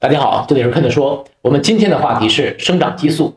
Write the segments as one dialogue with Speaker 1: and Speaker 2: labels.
Speaker 1: 大家好，这里是看着说。我们今天的话题是生长激素。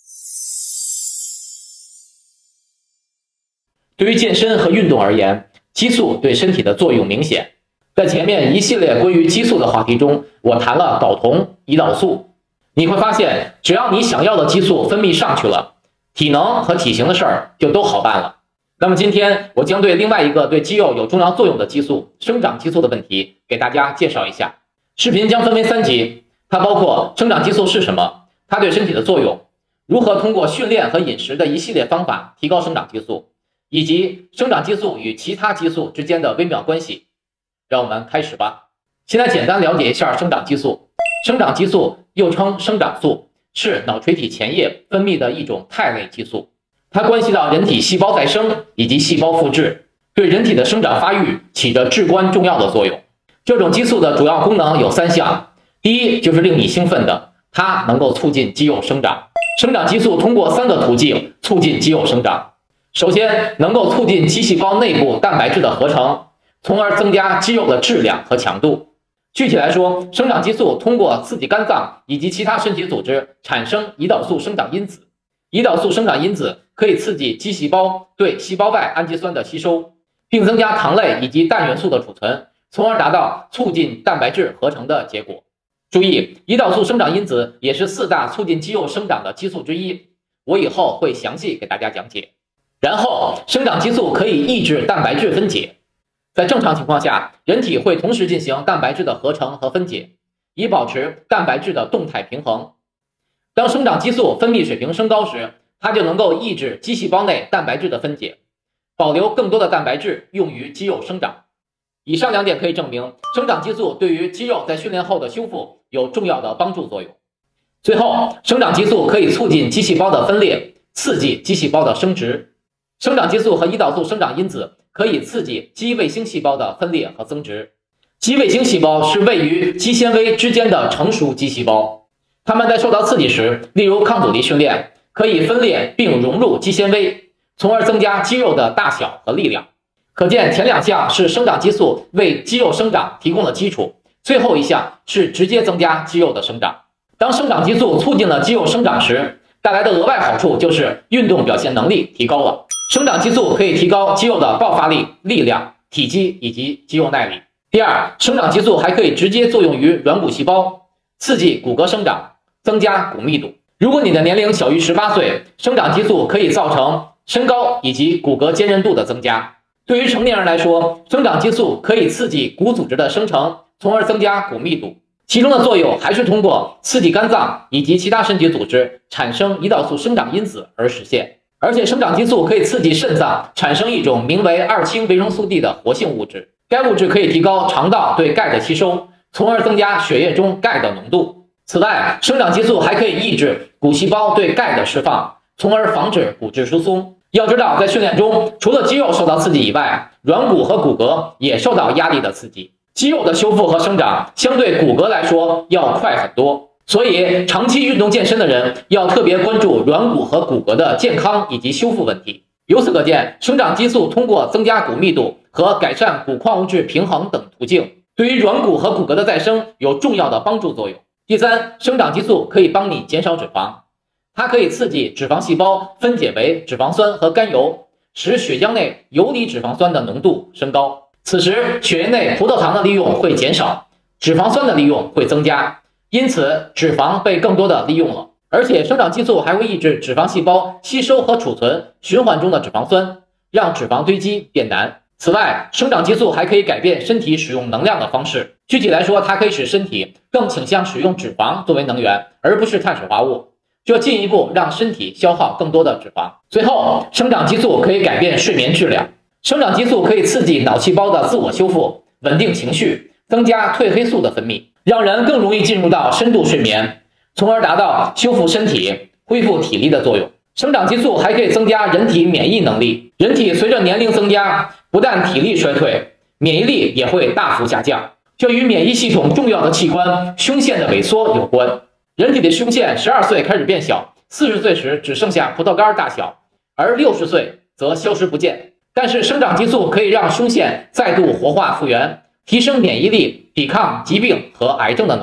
Speaker 1: 对于健身和运动而言，激素对身体的作用明显。在前面一系列关于激素的话题中，我谈了睾酮、胰岛素。你会发现，只要你想要的激素分泌上去了，体能和体型的事儿就都好办了。那么今天我将对另外一个对肌肉有重要作用的激素——生长激素的问题给大家介绍一下。视频将分为3集，它包括生长激素是什么，它对身体的作用，如何通过训练和饮食的一系列方法提高生长激素，以及生长激素与其他激素之间的微妙关系。让我们开始吧。先来简单了解一下生长激素。生长激素又称生长素，是脑垂体前叶分泌的一种肽类激素，它关系到人体细胞再生以及细胞复制，对人体的生长发育起着至关重要的作用。这种激素的主要功能有3项，第一就是令你兴奋的，它能够促进肌肉生长。生长激素通过3个途径促进肌肉生长。首先，能够促进肌细胞内部蛋白质的合成，从而增加肌肉的质量和强度。具体来说，生长激素通过刺激肝脏以及其他身体组织产生胰岛素生长因子。胰岛素生长因子可以刺激肌细胞对细胞外氨基酸的吸收，并增加糖类以及氮元素的储存，从而达到促进蛋白质合成的结果。注意，胰岛素生长因子也是4大促进肌肉生长的激素之一，我以后会详细给大家讲解。然后，生长激素可以抑制蛋白质分解。在正常情况下，人体会同时进行蛋白质的合成和分解，以保持蛋白质的动态平衡。当生长激素分泌水平升高时，它就能够抑制肌细胞内蛋白质的分解，保留更多的蛋白质用于肌肉生长。以上2点可以证明，生长激素对于肌肉在训练后的修复有重要的帮助作用。最后，生长激素可以促进肌细胞的分裂，刺激肌细胞的生殖。生长激素和胰岛素生长因子可以刺激肌卫星细胞的分裂和增殖。肌卫星细胞是位于肌纤维之间的成熟肌细胞，它们在受到刺激时，例如抗阻力训练，可以分裂并融入肌纤维，从而增加肌肉的大小和力量。可见前2项是生长激素为肌肉生长提供了基础，最后一项是直接增加肌肉的生长。当生长激素促进了肌肉生长时，带来的额外好处就是运动表现能力提高了。生长激素可以提高肌肉的爆发力、力量、体积以及肌肉耐力。第二，生长激素还可以直接作用于软骨细胞，刺激骨骼生长，增加骨密度。如果你的年龄小于18岁，生长激素可以造成身高以及骨骼坚韧度的增加。对于成年人来说，生长激素可以刺激骨组织的生成，从而增加骨密度。其中的作用还是通过刺激肝脏以及其他身体组织产生胰岛素生长因子而实现。而且生长激素可以刺激肾脏产生一种名为2氢维生素 D 的活性物质，该物质可以提高肠道对钙的吸收，从而增加血液中钙的浓度。此外，生长激素还可以抑制骨细胞对钙的释放，从而防止骨质疏松。要知道，在训练中，除了肌肉受到刺激以外，软骨和骨骼也受到压力的刺激。肌肉的修复和生长相对骨骼来说要快很多，所以长期运动健身的人要特别关注软骨和骨骼的健康以及修复问题。由此可见，生长激素通过增加骨密度和改善骨矿物质平衡等途径，对于软骨和骨骼的再生有重要的帮助作用。第三，生长激素可以帮你减少脂肪，它可以刺激脂肪细胞分解为脂肪酸和甘油，使血浆内游离脂肪酸的浓度升高。此时，血液内葡萄糖的利用会减少，脂肪酸的利用会增加，因此脂肪被更多的利用了。而且生长激素还会抑制脂肪细胞吸收和储存循环中的脂肪酸，让脂肪堆积变难。此外，生长激素还可以改变身体使用能量的方式。具体来说，它可以使身体更倾向使用脂肪作为能源，而不是碳水化合物，这进一步让身体消耗更多的脂肪。最后，生长激素可以改变睡眠质量。生长激素可以刺激脑细胞的自我修复，稳定情绪，增加褪黑素的分泌，让人更容易进入到深度睡眠，从而达到修复身体、恢复体力的作用。生长激素还可以增加人体免疫能力。人体随着年龄增加，不但体力衰退，免疫力也会大幅下降，这与免疫系统重要的器官胸腺的萎缩有关。人体的胸腺12岁开始变小，40岁时只剩下葡萄干大小，而60岁则消失不见。但是生长激素可以让胸腺再度活化复原，提升免疫力，抵抗疾病和癌症的能力。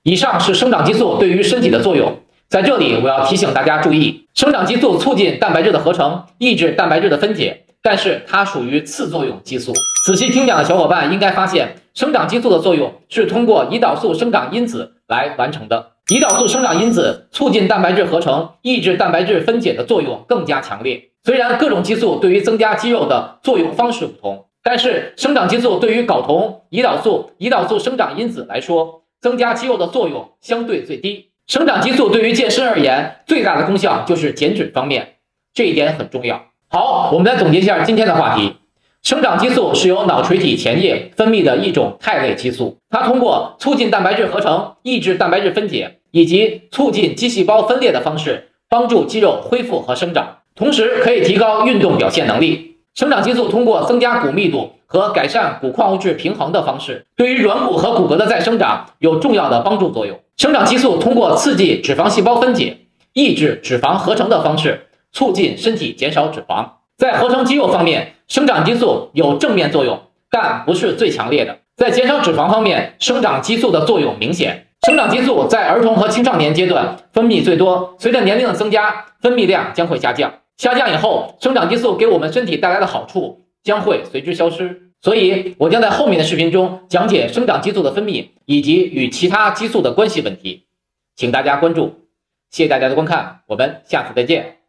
Speaker 1: 以上是生长激素对于身体的作用。在这里我要提醒大家注意，生长激素促进蛋白质的合成，抑制蛋白质的分解，但是它属于次作用激素。仔细听讲的小伙伴应该发现，生长激素的作用是通过胰岛素生长因子来完成的。胰岛素生长因子促进蛋白质合成、抑制蛋白质分解的作用更加强烈。虽然各种激素对于增加肌肉的作用方式不同，但是生长激素对于睾酮、胰岛素生长因子来说，增加肌肉的作用相对最低。生长激素对于健身而言，最大的功效就是减脂方面，这一点很重要。好，我们来总结一下今天的话题。生长激素是由脑垂体前叶分泌的一种肽类激素，它通过促进蛋白质合成、抑制蛋白质分解以及促进肌细胞分裂的方式，帮助肌肉恢复和生长，同时可以提高运动表现能力。生长激素通过增加骨密度和改善骨矿物质平衡的方式，对于软骨和骨骼的再生长有重要的帮助作用。生长激素通过刺激脂肪细胞分解、抑制脂肪合成的方式，促进身体减少脂肪。在合成肌肉方面，生长激素有正面作用，但不是最强烈的。在减少脂肪方面，生长激素的作用明显。生长激素在儿童和青少年阶段分泌最多，随着年龄的增加，分泌量将会下降。下降以后，生长激素给我们身体带来的好处将会随之消失。所以我将在后面的视频中讲解生长激素的分泌以及与其他激素的关系问题，请大家关注。谢谢大家的观看，我们下次再见。